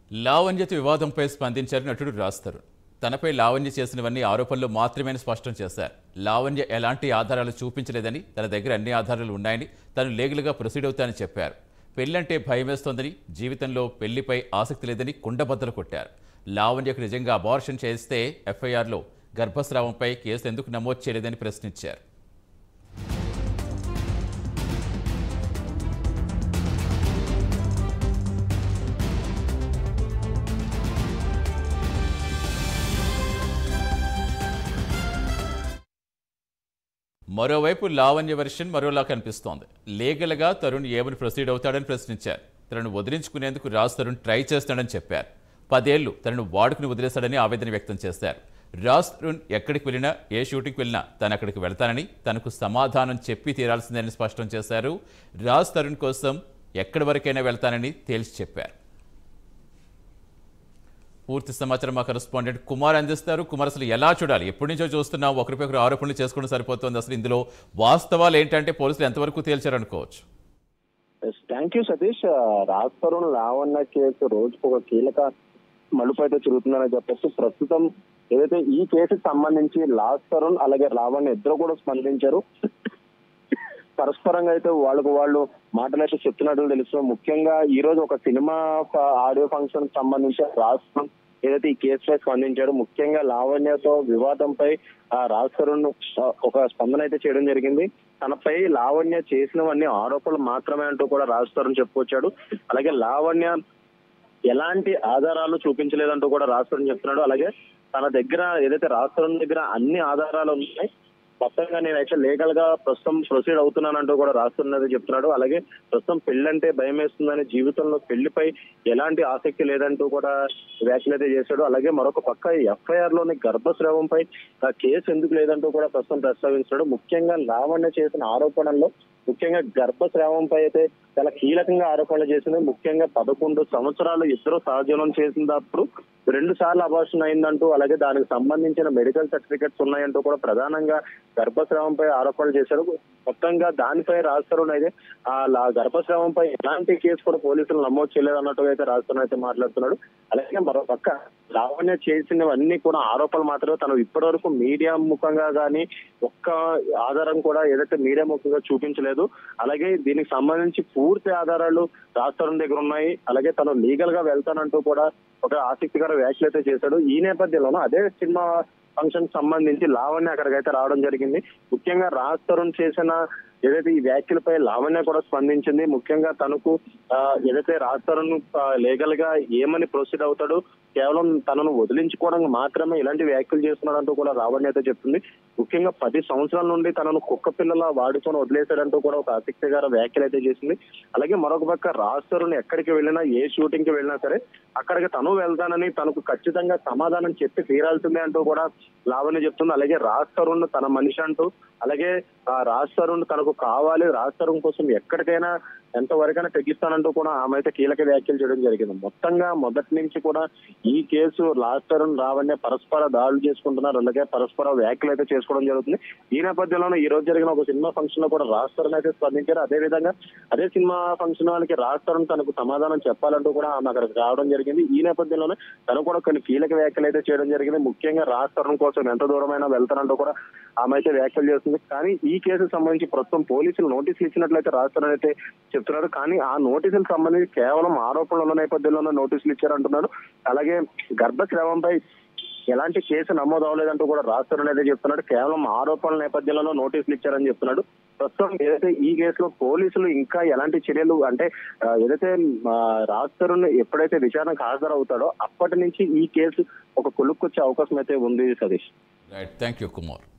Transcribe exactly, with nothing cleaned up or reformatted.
లావణ్యత వివాదంపై స్పందించారు నటుడు రాజ్ తరుణ్. తనపై లావణ్య చేసినవన్నీ ఆరోపణలు మాత్రమే స్పష్టం చేశారు. లావణ్య ఎలాంటి ఆధారాలు చూపించలేదని, తన దగ్గర అన్ని ఆధారాలు ఉన్నాయని, తను లీగల్గా ప్రొసీడ్ అవుతానని చెప్పారు. పెళ్లంటే భయమేస్తోందని, జీవితంలో పెళ్లిపై ఆసక్తి లేదని కుండబద్దలు కొట్టారు. లావణ్యకు నిజంగా అబార్షన్ చేస్తే ఎఫ్ఐఆర్లో గర్భస్రావంపై కేసు ఎందుకు నమోదు చేయలేదని ప్రశ్నించారు. మరోవైపు లావణ్య వెర్షన్ మరోలా కనిపిస్తోంది. లీగల్గా తరుణ్ ఏమని ప్రొసీడ్ అవుతాడని ప్రశ్నించారు. తనను వదిలించుకునేందుకు రాజ్ తరుణ్ ట్రై చేస్తాడని చెప్పారు. పదేళ్లు తనను వాడుకుని వదిలేశాడని ఆవేదన వ్యక్తం చేశారు. రాజ్ తరుణ్ ఎక్కడికి వెళ్ళినా, ఏ షూటింగ్కి వెళ్ళినా తను అక్కడికి వెళ్తానని, తనకు సమాధానం చెప్పి తీరాల్సిందని స్పష్టం చేశారు. రాజ్ తరుణ్ కోసం ఎక్కడి వరకైనా వెళ్తానని తేల్చి చెప్పారు. పూర్తి సమాచారం మా కరెస్పాండెంట్ కుమార్ అందిస్తారు. కుమార్, అసలు ఎలా చూడాలి? ఎప్పటి నుంచో చూస్తున్నాం, ఒకరిపై ఒకరు ఆరోపణలు చేసుకోవడం సరిపోతుంది. అసలు ఇందులో వాస్తవాలు ఏంటంటే పోలీసులు ఎంతవరకు తేల్చారనుకోవచ్చు? Thank you Satish. Raj Tarun Lavanya case రోజుకు ఒక కీలక మలుపు అయితే తిరుగుతుందని చెప్పొచ్చు. ప్రస్తుతం ఏదైతే ఈ కేసుకు సంబంధించి రాజ్ తరుణ్ అలాగే లావణ్య ఇద్దరు కూడా స్పందించారు. పరస్పరంగా అయితే వాళ్ళకు వాళ్ళు మాటలైతే చెప్తున్నట్లు తెలుసు. ముఖ్యంగా ఈ రోజు ఒక సినిమా ఆడియో ఫంక్షన్ సంబంధించి రాజ్ తరుణ్ ఏదైతే ఈ కేసుపై స్పందించాడు. ముఖ్యంగా లావణ్యతో వివాదంపై ఆ రాజ్ తరుణ్ ఒక స్పందన అయితే చేయడం జరిగింది. తనపై లావణ్య చేసినవన్నీ ఆరోపణలు మాత్రమే అంటూ కూడా రాజ్ తరుణ్ చెప్పుకొచ్చాడు. అలాగే లావణ్య ఎలాంటి ఆధారాలు చూపించలేదంటూ కూడా రాజ్ తరుణ్ చెప్తున్నాడు. అలాగే తన దగ్గర ఏదైతే రాజ్ తరుణ్ దగ్గర అన్ని ఆధారాలు ఉన్నాయి, మొత్తంగా నేనైతే లీగల్ గా ప్రస్తుతం ప్రొసీడ్ అవుతున్నానంటూ కూడా రాస్తున్నది చెప్తున్నాడు. అలాగే ప్రస్తుతం పెళ్లంటే భయం వేస్తుందని, జీవితంలో పెళ్లిపై ఎలాంటి ఆసక్తి లేదంటూ కూడా వ్యాఖ్యలు అయితే చేశాడు. అలాగే మరొక పక్క ఎఫ్ఐఆర్ లోని గర్భస్రావంపై కేసు ఎందుకు లేదంటూ కూడా ప్రస్తుతం ప్రస్తావించాడు. ముఖ్యంగా లావణ్య చేసిన ఆరోపణల్లో ముఖ్యంగా గర్భస్రావంపై అయితే చాలా కీలకంగా ఆరోపణలు చేసింది. ముఖ్యంగా పదకొండు సంవత్సరాలు ఇద్దరు సహజీవనం చేసినప్పుడు రెండు సార్లు అబార్షన్ అయిందంటూ, అలాగే దానికి సంబంధించిన మెడికల్ సర్టిఫికెట్స్ ఉన్నాయంటూ కూడా ప్రధానంగా గర్భస్రావంపై ఆరోపణలు చేశారు. మొత్తంగా దానిపై రాజ్ తరుణ్ అయితే ఆ గర్భస్రావంపై ఎలాంటి కేసు కూడా పోలీసులు నమోదు చేయలేదు అన్నట్టుగా అయితే రాజ్ తరుణ్ అయితే మాట్లాడుతున్నాడు. అలాగే మరో పక్క లావణ్య చేసినవన్నీ కూడా ఆరోపణలు మాత్రమే, తను ఇప్పటి వరకు మీడియా ముఖంగా కానీ ఒక్క ఆధారం కూడా ఏదైతే మీడియా ముఖంగా చూపించలేదు. అలాగే దీనికి సంబంధించి పూర్తి ఆధారాలు రాజ్ తరుణ్ దగ్గర ఉన్నాయి. అలాగే తను లీగల్ గా వెళ్తానంటూ కూడా ఒక ఆసక్తికర వ్యాఖ్యలు అయితే చేశాడు. ఈ నేపథ్యంలోనూ అదే సినిమా ఫంక్షన్ సంబంధించి లావణ్య అక్కడికైతే రావడం జరిగింది. ముఖ్యంగా రాజ్ తరుణ్ చేసిన ఏదైతే ఈ వ్యాఖ్యలపై లావణ్య కూడా స్పందించింది. ముఖ్యంగా తనకు ఏదైతే రాజ్ తరుణ్ లీగల్ గా ఏమని ప్రొసీడ్ అవుతాడు, కేవలం తనను వదిలించుకోవడానికి మాత్రమే ఇలాంటి వ్యాఖ్యలు చేస్తున్నాడంటూ కూడా లావణ్య అయితే చెప్తుంది. ముఖ్యంగా పది సంవత్సరాల నుండి తనను కుక్క పిల్లలా వాడుకొని వదిలేశాడంటూ కూడా ఒక ఆసక్తికర వ్యాఖ్యలు అయితే చేసింది. అలాగే మరొక పక్క రాజ్ తరుణ్ ఎక్కడికి వెళ్ళినా, ఏ షూటింగ్ కి వెళ్ళినా సరే అక్కడికి తను వెళ్తానని, తనకు ఖచ్చితంగా సమాధానం చెప్పి తీరాల్సిందే అంటూ కూడా లావణ్య చెప్తుంది. అలాగే రాజ్ తరుణ్ తన మనిషి అంటూ, అలాగే రాజ్ తరుణ్ తనకు కావాలి, రాజ్ తరుణ్ కోసం ఎక్కడికైనా ఎంతవరకైనా తగ్గిస్తానంటూ కూడా ఆమె అయితే కీలక వ్యాఖ్యలు చేయడం జరిగింది. మొత్తంగా మొదటి నుంచి కూడా ఈ కేసు రాజ్ తరుణ్ లావణ్య పరస్పర దాడులు చేసుకుంటున్నారు, అలాగే పరస్పర వ్యాఖ్యలు అయితే చేసుకోవడం జరుగుతుంది. ఈ నేపథ్యంలోనే ఈ రోజు జరిగిన ఒక సినిమా ఫంక్షన్ లో కూడా రాజ్ తరుణ్ అయితే స్పందించారు. అదే విధంగా అదే సినిమా ఫంక్షన్ వాళ్ళకి రాజ్ తరుణ్ తనకు సమాధానం చెప్పాలంటూ కూడా ఆమె అక్కడికి రావడం జరిగింది. ఈ నేపథ్యంలోనే తను కూడా కొన్ని కీలక వ్యాఖ్యలు అయితే చేయడం జరిగింది. ముఖ్యంగా రాజ్ తరుణ్ కోసం ఎంత దూరమైనా వెళ్తానంటూ కూడా ఆమె అయితే వ్యాఖ్యలు చేస్తుంది. కానీ ఈ కేసుకు సంబంధించి ప్రస్తుతం పోలీసులు నోటీసులు ఇచ్చినట్లయితే రాజ్ తరుణ్ అయితే చెప్తున్నారు. కానీ ఆ నోటీసులకు సంబంధించి కేవలం ఆరోపణల నేపథ్యంలోనే నోటీసులు ఇచ్చారంటున్నాడు. అలాగే గర్భస్రావంపై ఎలాంటి కేసు నమోదు అవ్వలేదంటూ కూడా రాజ్ తరుణ్ అయితే చెప్తున్నాడు. కేవలం ఆరోపణల నేపథ్యంలో నోటీసులు ఇచ్చారని చెప్తున్నాడు. ప్రస్తుతం ఏదైతే ఈ కేసులో పోలీసులు ఇంకా ఎలాంటి చర్యలు అంటే ఏదైతే రాజ్ తరుణ్ ఎప్పుడైతే విచారణకు హాజరవుతాడో అప్పటి నుంచి ఈ కేసు ఒక కొలుక్కొచ్చే అవకాశం అయితే ఉంది Satish. Right, thank you Kumar.